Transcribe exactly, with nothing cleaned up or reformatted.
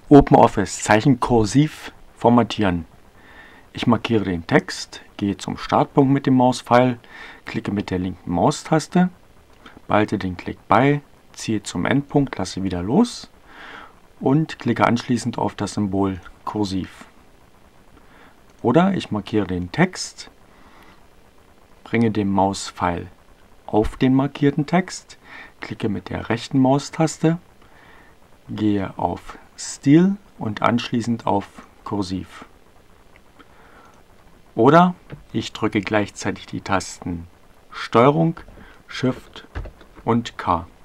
OpenOffice Zeichen kursiv formatieren. Ich markiere den Text, gehe zum Startpunkt mit dem Mauspfeil, klicke mit der linken Maustaste, behalte den Klick bei, ziehe zum Endpunkt, lasse wieder los und klicke anschließend auf das Symbol kursiv. Oder ich markiere den Text, bringe den Mauspfeil auf den markierten Text, klicke mit der rechten Maustaste, gehe auf Stil und anschließend auf kursiv. Oder ich drücke gleichzeitig die Tasten Steuerung, Shift und K.